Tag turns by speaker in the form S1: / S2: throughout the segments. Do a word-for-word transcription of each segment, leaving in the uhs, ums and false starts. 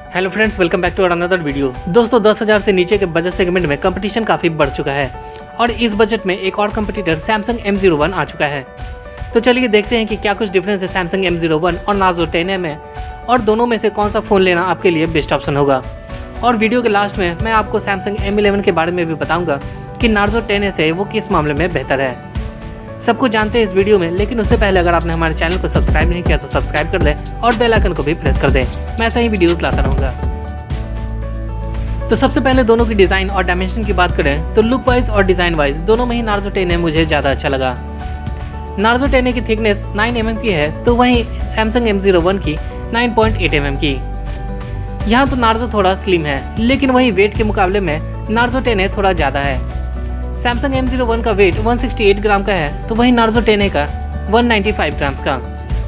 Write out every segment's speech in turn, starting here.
S1: Hello friends, welcome back to another video. दोस्तों दस हज़ार से नीचे के बजट सेगमेंट में कंपटीशन काफ़ी बढ़ चुका है और इस बजट में एक और competitor Samsung M zero one आ चुका है। तो चलिए देखते हैं कि क्या कुछ डिफरेंस है सैमसंग एम ज़ीरो वन और नार्जो टेन ए में, और दोनों में से कौन सा फ़ोन लेना आपके लिए बेस्ट ऑप्शन होगा। और वीडियो के लास्ट में मैं आपको सैमसंग एम इलेवन के बारे में भी बताऊँगा कि नार्जो टेन ए से वो किस मामले में बेहतर है। सब कुछ जानते हैं इस वीडियो में, लेकिन उससे पहले अगर आपने हमारे चैनल को सब्सक्राइब नहीं किया तो सब्सक्राइब कर दें और बेल आइकन को भी प्रेस कर दें। मैं ऐसा ही वीडियोस लाता रहूँगा। तो सबसे पहले दोनों की डिज़ाइन और डायमेंशन की बात करें तो लुक वाइज और डिज़ाइन वाइज दोनों में ही नार्जो टेन ए मुझे ज़्यादा अच्छा लगा। नार्जो टेन ए की थिकनेस नाइन एम एम की है तो वहीं सैमसंग एम ज़ीरो वन की nine point eight M M की। यहाँ तो नार्जो थोड़ा स्लिम है, लेकिन वहीं वेट के मुकाबले में नार्जो टेन ए थोड़ा ज़्यादा है। सैमसंग एम ज़ीरो वन का वेट एक सौ अड़सठ ग्राम का है तो वहीं नार्जो टेन ए का एक सौ पचानवे ग्राम्स का।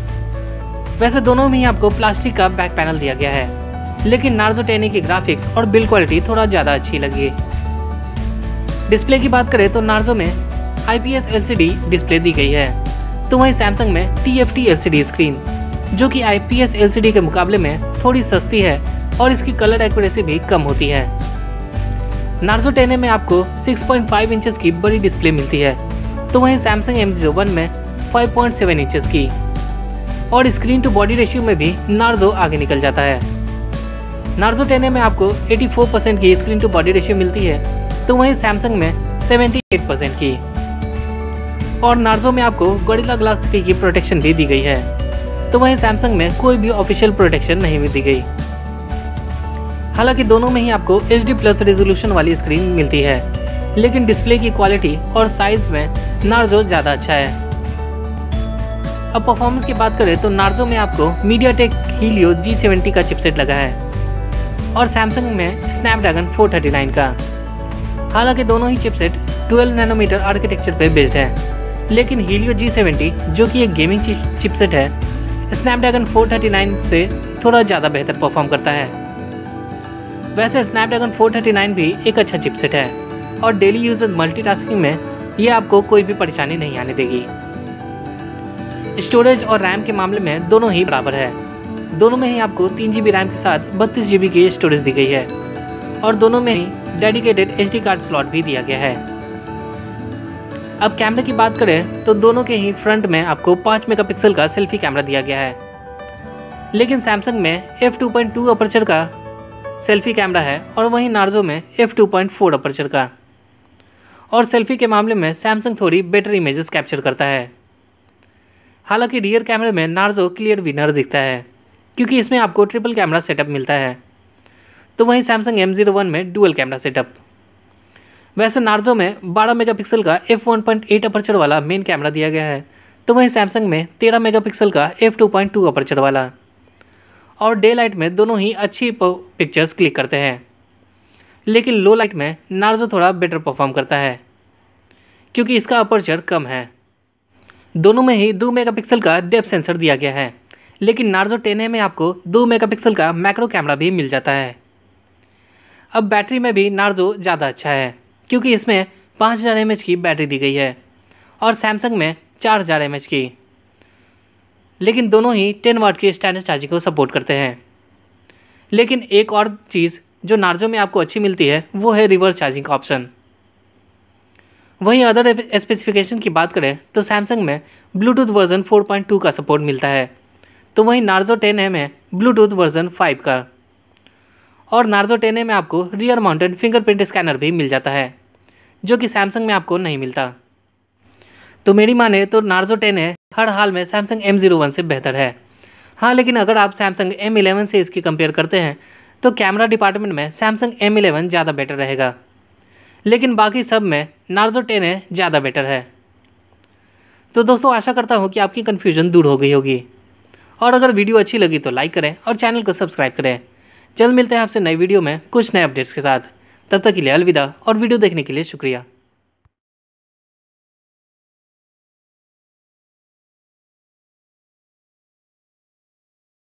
S1: वैसे दोनों में ही आपको प्लास्टिक का बैक पैनल दिया गया है, लेकिन नार्जो टेन ए की ग्राफिक्स और बिल्ड क्वालिटी थोड़ा ज़्यादा अच्छी लगी। डिस्प्ले की बात करें तो नार्जो में I P S L C D display दी गई है तो वहीं सैमसंग में T F T L C D screen, जो कि I P S L C D के मुकाबले में थोड़ी सस्ती है और इसकी कलर एक्यूरेसी भी कम होती है। नार्जो टेन ए में आपको छह पॉइंट पाँच इंचेस की बड़ी डिस्प्ले मिलती है तो वहीं सैमसंग एम ज़ीरो वन में पाँच पॉइंट सात इंचेस की, और स्क्रीन टू बॉडी रेशियो में भी नार्जो आगे निकल जाता है। नार्जो टेन ए में आपको चौरासी परसेंट की स्क्रीन टू बॉडी रेशियो मिलती है तो वहीं सैमसंग में अठहत्तर परसेंट की, और नार्जो में आपको गोरिल्ला ग्लास थ्री की प्रोटेक्शन भी दी गई है तो वहीं सैमसंग में कोई भी ऑफिशियल प्रोटेक्शन नहीं दी गई। हालांकि दोनों में ही आपको एच डी प्लस रेजोल्यूशन वाली स्क्रीन मिलती है, लेकिन डिस्प्ले की क्वालिटी और साइज में नार्जो ज़्यादा अच्छा है। अब परफॉर्मेंस की बात करें तो नार्जो में आपको मीडियाटेक हीलियो जी सेवेंटी का चिपसेट लगा है और सैमसंग में स्नैपड्रैगन फोर थर्टी नाइन का। हालांकि दोनों ही चिपसेट ट्वेल्व नैनोमीटर आर्किटेक्चर पे बेस्ड है, लेकिन हीलियो जी सेवेंटी जो कि एक गेमिंग चिपसेट है, स्नैपड्रैगन फोर थर्टी नाइन से थोड़ा ज़्यादा बेहतर परफॉर्म करता है। वैसे स्नैपड्रैगन फोर थर्टी नाइन भी एक अच्छा चिपसेट है और डेली यूजेज मल्टीटास्किंग में ये आपको कोई भी परेशानी नहीं आने देगी। स्टोरेज और रैम के मामले में दोनों ही बराबर है। दोनों में ही आपको तीन जी बी रैम के साथ बत्तीस जी बी की स्टोरेज दी गई है और दोनों में ही dedicated H D card slot भी दिया गया है। अब कैमरे की बात करें तो दोनों के ही फ्रंट में आपको पाँच मेगापिक्सल का सेल्फी कैमरा दिया गया है, लेकिन सैमसंग में F two point two aperture का सेल्फी कैमरा है और वहीं नार्जो में F two point four aperture का। और सेल्फी के मामले में सैमसंग थोड़ी बेटर इमेजेस कैप्चर करता है। हालांकि रियर कैमरे में नार्जो क्लियर विनर दिखता है क्योंकि इसमें आपको ट्रिपल कैमरा सेटअप मिलता है तो वहीं सैमसंग एम ज़ीरो वन में डुअल कैमरा सेटअप। वैसे नार्जो में बारह मेगापिक्सल का F one point eight aperture वाला मेन कैमरा दिया गया है तो वहीं सैमसंग में तेरह मेगापिक्सल का F two point two aperture वाला, और डे लाइट में दोनों ही अच्छी पिक्चर्स क्लिक करते हैं, लेकिन लो लाइट में नार्जो थोड़ा बेटर परफॉर्म करता है क्योंकि इसका अपर्चर कम है। दोनों में ही दो मेगापिक्सल का डेप्थ सेंसर दिया गया है, लेकिन नार्जो टेन ए में आपको दो मेगापिक्सल का मैक्रो कैमरा भी मिल जाता है। अब बैटरी में भी नार्जो ज़्यादा अच्छा है क्योंकि इसमें पाँच हज़ार एम एच की बैटरी दी गई है और सैमसंग में चार हज़ार एम एच की, लेकिन दोनों ही टेन वाट की स्टैंडर्ड चार्जिंग को सपोर्ट करते हैं। लेकिन एक और चीज़ जो नार्जो में आपको अच्छी मिलती है वो है रिवर्स चार्जिंग का ऑप्शन। वहीं अदर स्पेसिफिकेशन की बात करें तो सैमसंग में Bluetooth version four point two का सपोर्ट मिलता है तो वहीं नार्जो टेन ए में ब्लूटूथ वर्जन फाइव का, और नार्जो टेन ए में आपको रियर माउंटेड फिंगरप्रिंट स्कैनर भी मिल जाता है जो कि सैमसंग में आपको नहीं मिलता। तो मेरी माने तो नार्जो टेन ए हर हाल में सैमसंग एम ज़ीरो वन से बेहतर है। हाँ, लेकिन अगर आप सैमसंग एम इलेवन से इसकी कंपेयर करते हैं तो कैमरा डिपार्टमेंट में सैमसंग एम इलेवन ज़्यादा बेटर रहेगा, लेकिन बाकी सब में नार्जो टेन ए ज़्यादा बेटर है। तो दोस्तों आशा करता हूँ कि आपकी कन्फ्यूजन दूर हो गई होगी, और अगर वीडियो अच्छी लगी तो लाइक करें और चैनल को सब्सक्राइब करें। जल्द मिलते हैं आपसे नई वीडियो में कुछ नए अपडेट्स के साथ। तब तक के लिए अलविदा और वीडियो देखने के लिए शुक्रिया।